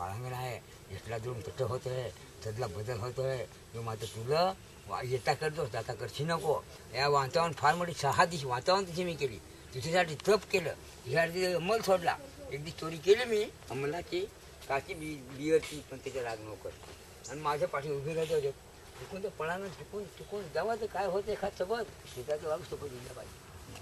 पाळंगण आहे इथला दोन तट होत आहे त्यातला बदल होतो आहे जो मात्र तुला येता करतो जाता करशी नको या वातावरण फार मोठी 6 दिवस वातावरण तिथे मी केली तुझ्यासाठी तप केलं ह्यासाठी अंमल सोडला एक दिवस चोरी केली मी अंमलाची काची बियरची पण त्याच्या राग नको आणि माझ्या पाठी उभी राहते होते चुकून तर पळानं चुकून जावा तर काय होतं एखाद सोबत शेताचं वाग सोबत दिलं पाहिजे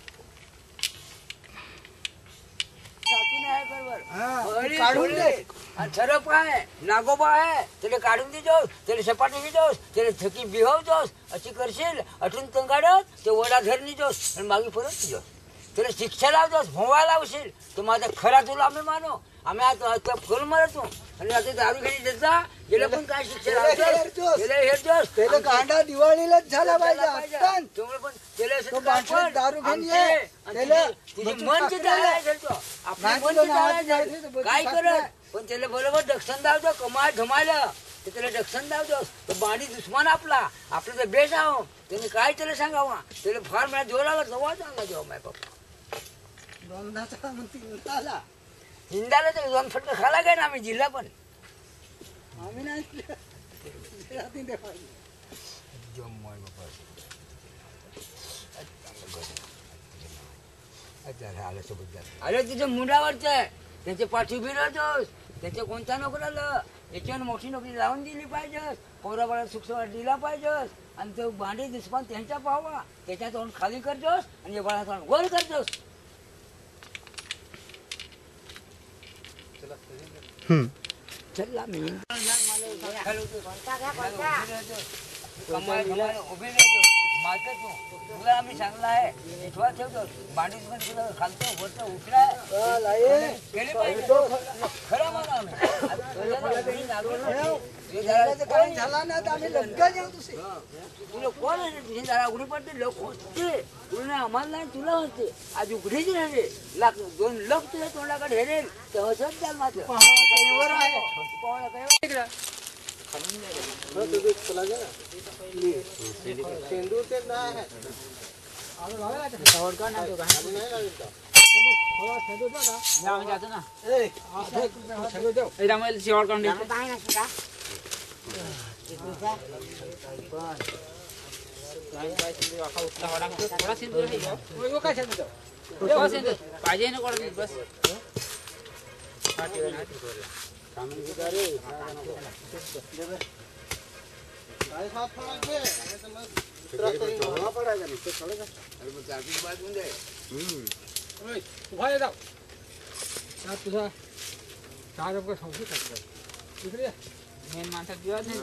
काढून दे आणि सरप आहे नागोबा आहे त्याला काढून देतोस त्याला सपाटी देतोस त्याला थकी बिहवतोस अशी करशील अठून कंगाडत ते वडा धर नेतोस आणि मागे परत तुझोस त्याला शिक्षा लावतोस भोवा लावशील तो माझा खरा तुला आम्ही मानो आम्ही आता फुल मारतो आणि आता दारू घेणी देता गेलं पण काय शिक्षा लावतोस गेलं हेरतोस त्याला कांदा दिवाळीलाच झाला पाहिजे तुम्ही पण त्याला दारू घेणी तुझी मनची जाळायचं आपली मनची जाळायचं काय करत पण त्याला बरोबर दक्षण दावतो कमाय धमायला तर त्याला दक्षण दावतोस तो बाणी दुश्मन आपला आपलं तर बेस आहो त्याने काय त्याला सांगावा त्याला फार मला जोर आला जवळ चांगला जेव्हा माय पप्पा हिंदाला तर 2 फटका खाला काय ना आम्ही जिल्हा पण आम्ही नाही अरे तिच्या मुंडावरच आहे त्याच्या पाठी उभी राहतोस त्याच्या कोणता नोकरी आलं याच्यावर मोठी नोकरी लावून दिली पाहिजे पोराबाळा सुखसवाट दिला पाहिजे आणि तो भांडी दुश्मन त्यांच्या पाहावा त्याच्या तोंड खाली करतोस आणि या बाळा तोंड वर करतोस चल मी उभी राहतो माझं तू तुला आम्ही चांगला आहे विश्वास ठेवतो भांडी तुला खालतो वरतो उठला गेली पाहिजे खरं म्हणा आम्ही झाला ना तर आम्ही लग्न जाऊ तुला कोण आहे तुझी जरा उघडी पडते लोक होते तुला आम्हाला नाही तुला होते आज उघडीच राहिले 2 लोक तुझ्या तोंडाकडे हेरेल तर असंच द्याल मात्र सेंदूर ते नाही पाहिजे ना बस तुझा 4 रुपये संशय इकडे मेन माणसात दिवस नाही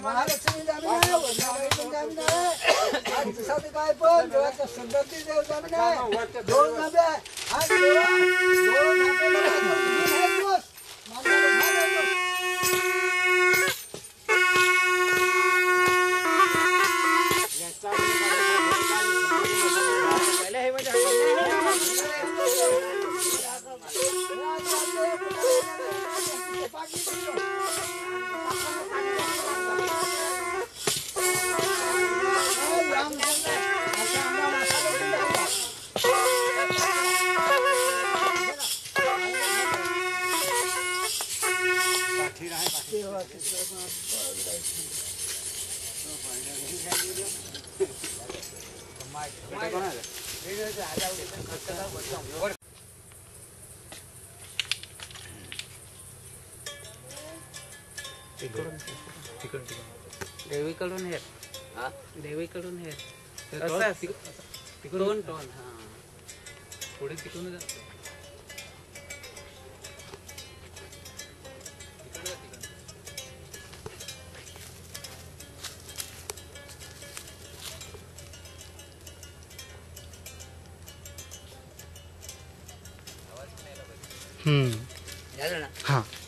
महालक्ष्मी जामीन आहे वरनाबाई पण जामीन आहे आणि दिसाते काय पण देवाचा संगती देव जामीन आहे दोन नब्या आज देवा दोन नब्या देवीकडून हे देवीकडून हे टोन टोन हा पुढे तिकडून जा झालं ना हाँ